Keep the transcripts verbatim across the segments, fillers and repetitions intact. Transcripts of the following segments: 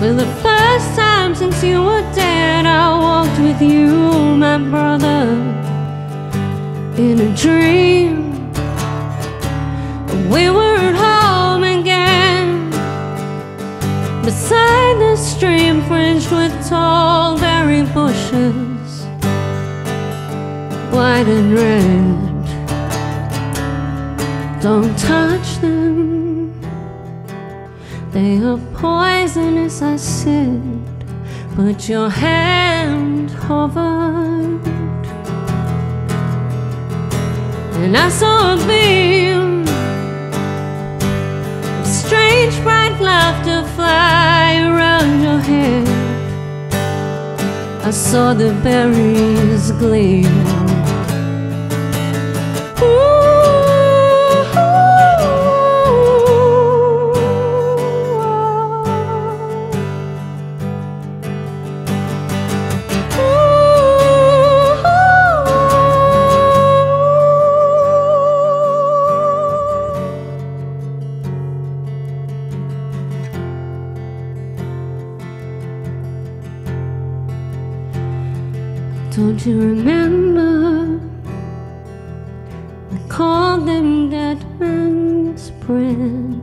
For the first time since you were dead, I walked with you, my brother, in a dream. We were at home again, beside the stream fringed with tall berry bushes, white and red. Don't touch them, they are poisonous, I said, but your hand hovered, and I saw a beam of strange bright laughter fly around your head. I saw the berries gleam. Don't you remember? I called them dead man's bread.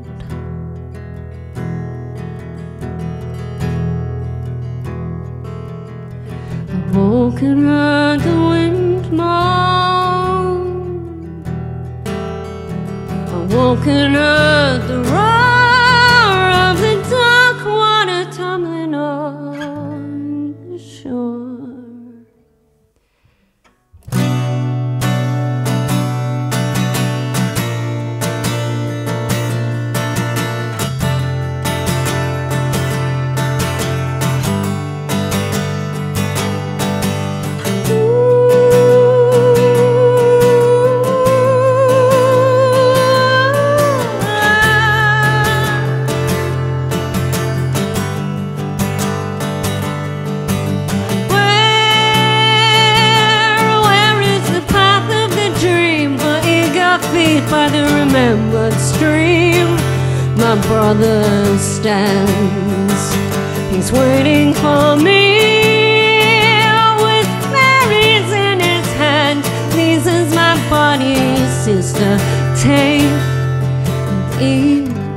I've woken up the wind moan. I've woken up the roar of the dark water tumbling on the shore. By the remembered stream, my brother stands. He's waiting for me with berries in his hand. Pleases my body, sister, take and eat.